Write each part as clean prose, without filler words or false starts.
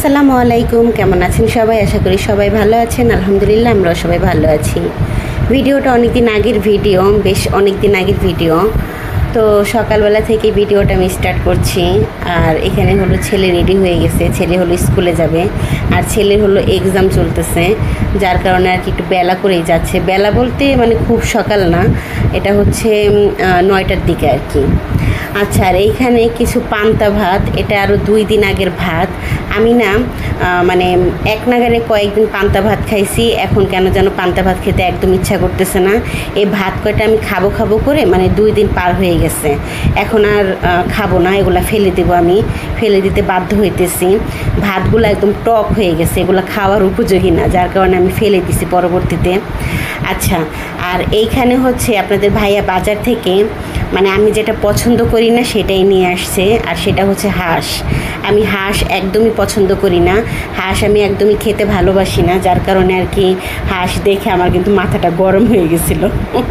আসসালামু আলাইকুম, কেমন আছেন সবাই? আশা করি সবাই ভালো আছেন। আলহামদুলিল্লাহ আমরাও সবাই ভালো আছি। ভিডিওটা অনেকদিন আগের ভিডিও, বেশ অনেকদিন আগের ভিডিও। তো সকালবেলা থেকে ভিডিওটা আমি স্টার্ট করছি। আর এখানে হলো ছেলে রেডি হয়ে গেছে, ছেলে হলো স্কুলে যাবে, আর ছেলের হলো এক্সাম চলতেছে, যার কারণে আর কি একটু বেলা করেই যাচ্ছে। বেলা বলতে মানে খুব সকাল না, এটা হচ্ছে 9টার দিকে আর কি। আচ্ছা, আর এইখানে কিছু পান্তা ভাত, এটা আরও 2 দিন আগের ভাত। আমি না মানে এক নাগারে কয়েকদিন পান্তা ভাত খাইছি, এখন কেন যেন পান্তা ভাত খেতে একদম ইচ্ছা করতেছে না। এই ভাত কয়টা আমি খাবো খাবো করে মানে 2 দিন পার হয়ে গেছে, এখন আর খাবো না, এগুলা ফেলে দেবো। আমি ফেলে দিতে বাধ্য হইতেছি। ভাতগুলো একদম টক হয়ে গেছে, এগুলো খাওয়ার উপযোগী না, যার কারণে আমি ফেলে দিছি পরবর্তীতে। আচ্ছা, আর এইখানে হচ্ছে আপনাদের ভাইয়া বাজার থেকে মানে আমি যেটা পছন্দ করি না সেটাই নিয়ে আসছে, আর সেটা হচ্ছে হাঁস। আমি হাঁস একদমই পছন্দ করি না, হাঁস আমি একদমই খেতে ভালোবাসি না, যার কারণে আর কি হাঁস দেখে আমার কিন্তু মাথাটা গরম হয়ে গেছিলো।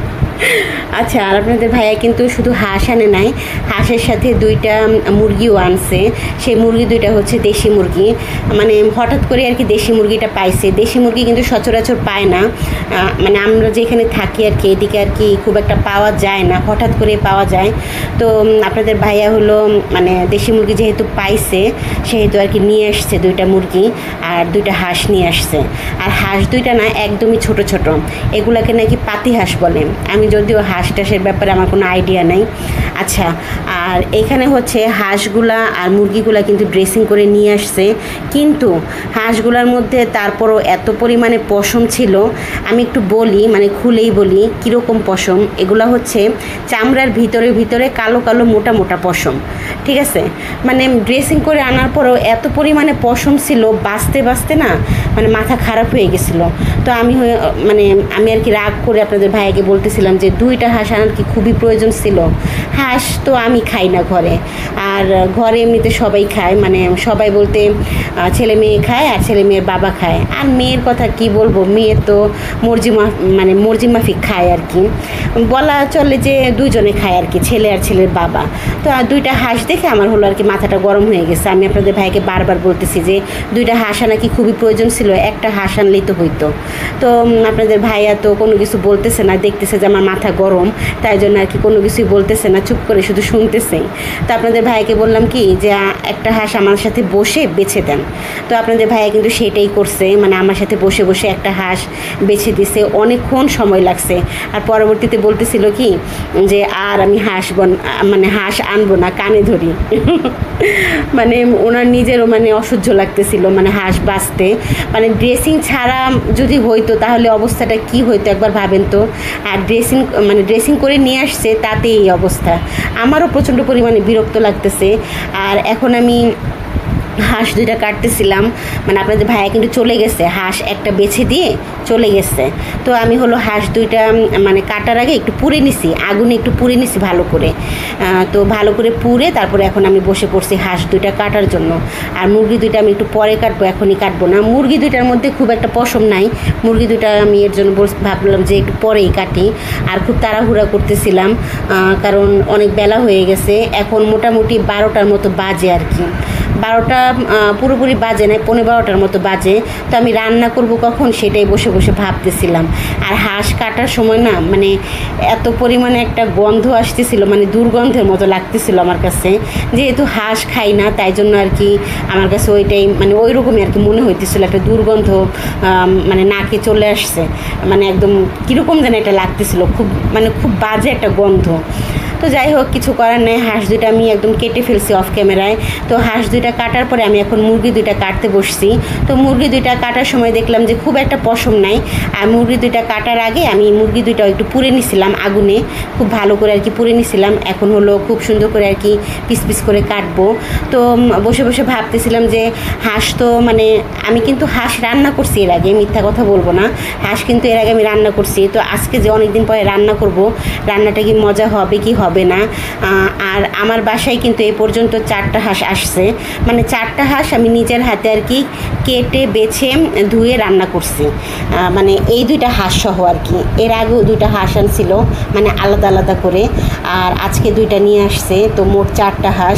আচ্ছা, আর আপনাদের ভাইয়া কিন্তু শুধু হাঁস আনে নাই, হাঁসের সাথে 2টা মুরগিও আনছে। সেই মুরগি 2টা হচ্ছে দেশি মুরগি, মানে হঠাৎ করে আর কি দেশি মুরগিটা পাইছে। দেশি মুরগি কিন্তু সচরাচর পায় না, মানে আমরা যেখানে থাকি আর কি এদিকে আর কি খুব একটা পাওয়া যায় না, হঠাৎ করে পাওয়া যায়। তো আপনাদের ভাইয়া হলো মানে দেশি মুরগি যেহেতু পাইছে সেহেতু আর কি নিয়ে আসছে 2টা মুরগি আর 2টা হাঁস নিয়ে আসছে। আর হাঁস 2টা না একদমই ছোট ছোট, এগুলাকে নাকি পাতি হাঁস বলে। আমি যদিও হাঁস টাসের ব্যাপারে আমার কোনো আইডিয়া নেই। আচ্ছা, আর এখানে হচ্ছে হাঁসগুলা আর মুরগিগুলা কিন্তু ড্রেসিং করে নিয়ে আসছে, কিন্তু হাঁসগুলার মধ্যে তারপরও এত পরিমাণে পশম ছিল। আমি একটু বলি, মানে খুলেই বলি কীরকম পশম। এগুলা হচ্ছে চামড়ার ভিতরে ভিতরে কালো কালো মোটা মোটা পশম, ঠিক আছে? মানে ড্রেসিং করে আনার পরেও এত পরিমাণে পশম ছিল, বাঁচতে বাঁচতে না মানে মাথা খারাপ হয়ে গেছিলো। তো আমি আমি আর কি রাগ করে আপনাদের ভাইয়াকে বলতেছিলাম যে 2টা হাঁস আনার কি খুবই প্রয়োজন ছিল। হাঁস তো আমি খাই না ঘরে, আর ঘরে এমনিতে সবাই খায়, মানে সবাই বলতে ছেলে মেয়ে খায় আর ছেলে মেয়ের বাবা খায়। আর মেয়ের কথা কি বলবো, মেয়ে তো মর্জি মাফিক খায় আর কি, বলা চলে যে 2জনে খায় আর কি, ছেলে আর ছেলের বাবা। তো 2টা হাঁস দেখে আমার হলো আর কি মাথাটা গরম হয়ে গেছে। আমি আপনাদের ভাইকে বারবার বলতেছি যে 2টা হাঁস আনা কি খুবই প্রয়োজন ছিল, একটা হাঁস আনলেই তো হইতো। তো আপনাদের ভাইয়া তো কোনো কিছু বলতেছে না, দেখতেছে যে আমার মাথা গরম, তাই জন্য আর কি কোনো কিছুই বলতেছে না, চুপ করে শুধু শুনতেছেই। তো আপনাদের ভাইকে বললাম কি যে একটা হাঁস আমার সাথে বসে বেছে দেন। তো আপনাদের ভাইয়া কিন্তু সেটাই করছে, মানে আমার সাথে বসে বসে একটা হাঁস বেছে দিছে। অনেকক্ষণ সময় লাগছে, আর পরবর্তীতে বলতেছিল কি যে আর আমি হাঁস আনবো না, কানে ধরি। মানে ওনার নিজেরও মানে অসহ্য লাগতেছিল, মানে হাঁস বাঁচতে, মানে ড্রেসিং ছাড়া যদি হইতো তাহলে অবস্থাটা কি হইতো একবার ভাবেন তো। আর ড্রেসিং করে নিয়ে আসছে, তাতে এই অবস্থা। আমারও প্রচণ্ড পরিমাণে বিরক্ত লাগতেছে। আর এখন আমি হাঁস 2টা কাটতেছিলাম, মানে আপনাদের ভাইয়া কিন্তু চলে গেছে, হাঁস একটা বেছে দিয়ে চলে গেছে। তো আমি হলো হাঁস 2টা মানে কাটার আগে একটু পুড়ে নিছি, আগুনে একটু পুড়ে নিছি ভালো করে। তো ভালো করে পুড়ে তারপরে এখন আমি বসে পড়ছি হাঁস 2টা কাটার জন্য। আর মুরগি 2টা আমি একটু পরে কাটবো, এখনই কাটবো না। মুরগি 2টার মধ্যে খুব একটা পশম নাই, মুরগি 2টা আমি এর জন্য ভাবলাম যে একটু পরেই কাটি। আর খুব তাড়াহুড়া করতেছিলাম, কারণ অনেক বেলা হয়ে গেছে। এখন মোটামুটি 12টার মতো বাজে আর কি, 12টা পুরোপুরি বাজে না, 11:15টার মতো বাজে। তো আমি রান্না করব কখন সেটাই বসে বসে ভাবতেছিলাম। আর হাঁস কাটার সময় না মানে এত পরিমাণে একটা গন্ধ আসতেছিল, মানে দুর্গন্ধের মতো লাগতেছিল আমার কাছে। যেহেতু হাঁস খাই না তাই জন্য আর কি আমার কাছে ওইটাই মানে ওই রকমই আর কি মনে হইতেছিল, একটা দুর্গন্ধ মানে নাকে চলে আসছে, মানে একদম কীরকম যেন এটা লাগতেছিল, খুব বাজে একটা গন্ধ। তো যাই হোক, কিছু করার নেই, হাঁস 2টা আমি একদম কেটে ফেলছি অফ ক্যামেরায়। তো হাঁস 2টা কাটার পরে আমি এখন মুরগি 2টা কাটতে বসছি। তো মুরগি 2টা কাটার সময় দেখলাম যে খুব একটা পশম নাই, আর মুরগি 2টা কাটার আগে আমি মুরগি 2টা একটু পুড়ে নিছিলাম আগুনে, খুব ভালো করে আর কি পুড়ে নিছিলাম। এখন হলো খুব সুন্দর করে আর কি পিস পিস করে কাটবো। তো বসে বসে ভাবতেছিলাম যে হাঁস তো মানে আমি কিন্তু হাঁস রান্না করছি এর আগে, মিথ্যা কথা বলবো না, হাঁস কিন্তু এর আগে আমি রান্না করছি। তো আজকে যে অনেক দিন পরে রান্না করব, রান্নাটা কি মজা হবে কি হবে না। আর আমার বাসায় কিন্তু এ পর্যন্ত 4টা হাঁস আসছে, মানে 4টা হাঁস আমি নিজের হাতে আর কি কেটে বেছে ধুয়ে রান্না করছি, মানে এই 2টা হাঁস সহ আর কি। এর আগেও 2টা হাঁস আনছিল, মানে আলাদা আলাদা করে, আর আজকে 2টা নিয়ে আসছে। তো মোট 4টা হাঁস।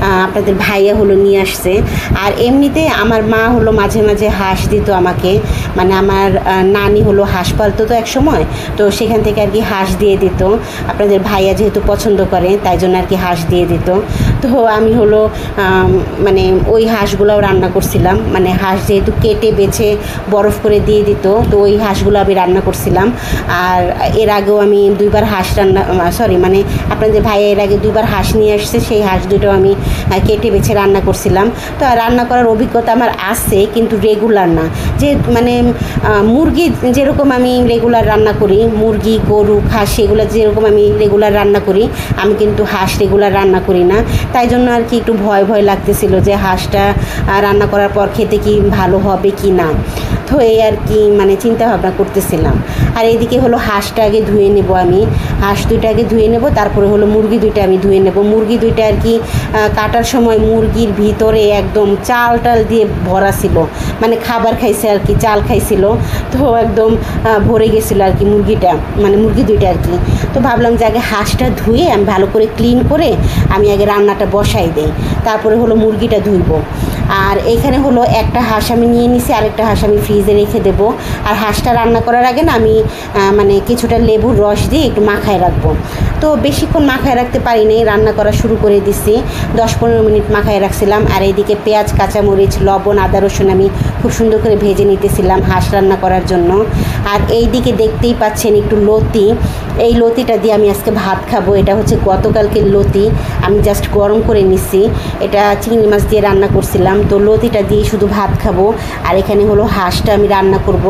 আপনাদের ভাইয়া হলো নিয়ে আসছে। আর এমনিতে আমার মা হলো মাঝে মাঝে হাঁস দিত আমাকে, মানে আমার নানি হলো হাঁস পালতো তো এক সময়, তো সেখান থেকে আর কি হাঁস দিয়ে দিত। আপনাদের ভাইয়া যেহেতু পছন্দ করে তাই জন্য আর কি হাঁস দিয়ে দিত। তো আমি হলো মানে ওই হাঁসগুলোও রান্না করছিলাম, মানে হাঁস যেহেতু কেটে বেছে বরফ করে দিয়ে দিত, তো ওই হাঁসগুলো আমি রান্না করছিলাম। আর এর আগেও আমি 2বার হাঁস রান্না, মানে আপনাদের ভাইয়া এর আগে 2বার হাঁস নিয়ে আসছে, সেই হাঁস দুটো আমি কেটে বেছে রান্না করছিলাম। তো রান্না করার অভিজ্ঞতা আমার আছে, কিন্তু রেগুলার না। যে মানে মুরগি যেরকম আমি রেগুলার রান্না করি, মুরগি গরু খাসি এগুলো যেরকম আমি রেগুলার রান্না করি, আমি কিন্তু হাঁস রেগুলার রান্না করি না। তাই জন্য আর কি একটু ভয় ভয় লাগতেছিল যে হাঁসটা রান্না করার পর খেতে কি ভালো হবে কি না। তো এই আর কি মানে চিন্তা ভাবনা করতেছিলাম। আর এইদিকে হলো হাঁসটা আগে ধুয়ে নেব, আমি হাঁস 2টা আগে ধুয়ে নেব, তারপরে হলো মুরগি 2টা আমি ধুয়ে নেব। মুরগি 2টা আর কি কাটার সময় মুরগির ভিতরে একদম চাল টাল দিয়ে ভরা ছিল, মানে খাবার খাইছে আর কি, চাল খাইছিল, তো একদম ভরে গেছিলো আর কি মুরগিটা, মানে মুরগি 2টা আর কি। তো ভাবলাম যে আগে হাঁসটা ধুয়ে আমি ভালো করে ক্লিন করে আমি আগে রান্নাটা বসাই দেই, তারপরে হলো মুরগিটা ধুইব। আর এইখানে হলো একটা হাঁস আমি নিয়ে নিছি, আরেকটা হাঁস আমি ফ্রিজে রেখে দেব। আর হাঁসটা রান্না করার আগে না আমি মানে কিছুটা লেবুর রস দিয়ে একটু মাখায় রাখবো। তো বেশিক্ষণ মাখায় রাখতে পারি নাই, রান্না করা শুরু করে দিছি, 10-15 মিনিট মাখায় রাখছিলাম। আর এইদিকে পেঁয়াজ, কাঁচামরিচ, লবণ, আদা, রসুন আমি খুব সুন্দর করে ভেজে নিতেছিলাম হাঁস রান্না করার জন্য। আর এইদিকে দেখতেই পাচ্ছেন একটু লতি, এই লতিটা দিয়ে আমি আজকে ভাত খাবো। এটা হচ্ছে গতকালকের লতি, আমি জাস্ট গরম করে নিছি। এটা চিংড়ি মাছ দিয়ে রান্না করছিলাম, তো লতিটা দিয়ে শুধু ভাত খাবো। আর এখানে হলো হাঁসটা আমি রান্না করব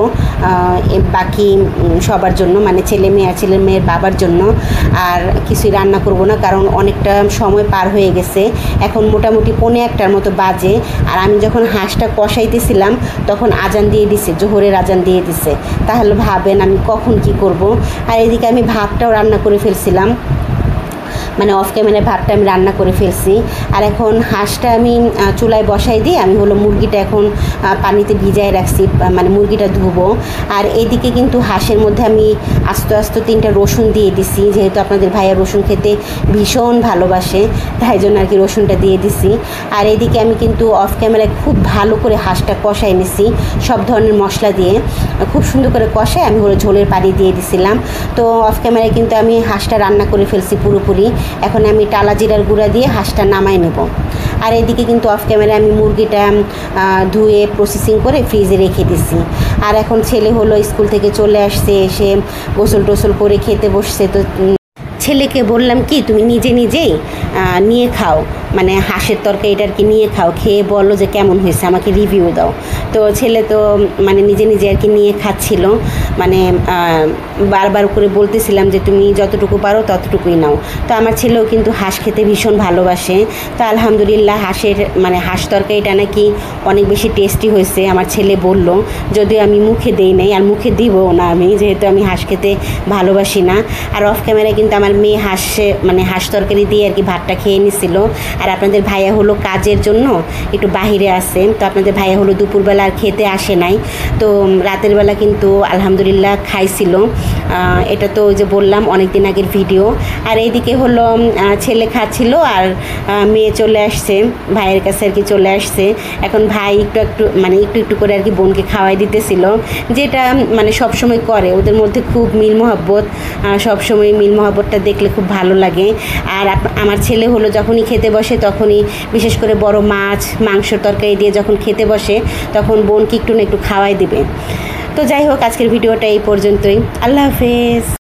বাকি সবার জন্য, মানে ছেলে মেয়ে আর ছেলে মেয়ের বাবার জন্য। আর কিছুই রান্না করব না, কারণ অনেকটা সময় পার হয়ে গেছে, এখন মোটামুটি 1:45টার মতো বাজে। আর আমি যখন হাঁসটা কষাইতেছিলাম তখন আজান দিয়ে দিছে, জোহরের আজান দিয়ে দিছে। তাহলে ভাবেন আমি কখন কি করব। আর এদিকে আমি ভাতটাও রান্না করে ফেলছিলাম, মানে অফ ক্যামেরায় ভাতটা আমি রান্না করে ফেলছি। আর এখন হাঁসটা আমি চুলায় বসাই দিয়ে আমি হলো মুরগিটা এখন পানিতে ভিজায় রাখছি, মানে মুরগিটা ধুবো। আর এদিকে কিন্তু হাঁসের মধ্যে আমি আস্তে আস্তে 3টা রসুন দিয়ে দিছি, যেহেতু আপনাদের ভাইয়া রসুন খেতে ভীষণ ভালোবাসে, তাই জন্য আর কি রসুনটা দিয়ে দিছি। আর এদিকে আমি কিন্তু অফ ক্যামেরায় খুব ভালো করে হাঁসটা কষাই নিছি, সব ধরনের মশলা দিয়ে খুব সুন্দর করে কষায় আমি হলো ঝোলের পানি দিয়ে দিছিলাম। তো অফ ক্যামেরায় কিন্তু আমি হাঁসটা রান্না করে ফেলছি পুরোপুরি। এখন আমি টালা জিরার গুঁড়া দিয়ে হাঁসটা নামাই নেব। আর এদিকে কিন্তু অফ ক্যামেরায় আমি মুরগিটা ধুয়ে প্রসেসিং করে ফ্রিজে রেখে দিছি। আর এখন ছেলে হলো স্কুল থেকে চলে আসছে, এসে গোসল টোসল করে খেতে বসছে। তো ছেলেকে বললাম কি তুমি নিজে নিজেই নিয়ে খাও, মানে হাঁসের তরকারিটা আর কি নিয়ে খাও, খেয়ে বলো যে কেমন হয়েছে, আমাকে রিভিউ দাও। তো ছেলে তো মানে নিজে নিজে আর কি নিয়ে খাচ্ছিল, মানে বারবার করে বলতেছিলাম যে তুমি যতটুকু পারো ততটুকুই নাও। তো আমার ছেলেও কিন্তু হাঁস খেতে ভীষণ ভালোবাসে। তো আলহামদুলিল্লাহ হাঁসের মানে হাঁস তরকারিটা নাকি অনেক বেশি টেস্টি হয়েছে, আমার ছেলে বলল, যদিও আমি মুখে দেই নাই আর মুখে দিবও না আমি, যেহেতু আমি হাঁস খেতে ভালোবাসি না। আর অফ ক্যামেরায় কিন্তু আমার মেয়ে মানে হাঁস তরকারি দিয়ে আর কি ভাতটা খেয়ে নিছিল। আর আপনাদের ভাইয়া হলো কাজের জন্য একটু বাহিরে আছে, তো আপনাদের ভাইয়া হলো দুপুরবেলা আর খেতে আসে নাই, তো রাতের বেলা কিন্তু আলহামদুলিল্লাহ খাইছিল। এটা তো ওই যে বললাম অনেক দিন আগের ভিডিও। আর এইদিকে হলো ছেলে খাচ্ছিল আর মেয়ে চলে আসছে ভাইয়ের কাছে আর কি চলে আসছে। এখন ভাই একটু একটু করে আর কি বোনকে খাওয়াই দিতেছিল, যেটা মানে সবসময় করে, ওদের মধ্যে খুব মিল মহব্বত, সবসময় মিল মহব্বতটা দেখলে খুব ভালো লাগে। আর আমার ছেলে হলো যখনই খেতে বসে তখনই বিশেষ করে বড় মাছ মাংস তরকারি দিয়ে যখন খেতে বসে তখন বোনকে একটু না একটু খাওয়াই দিবে। তো যাই হোক, আজকের ভিডিওটা এই পর্যন্তই। আল্লাহ হাফেজ।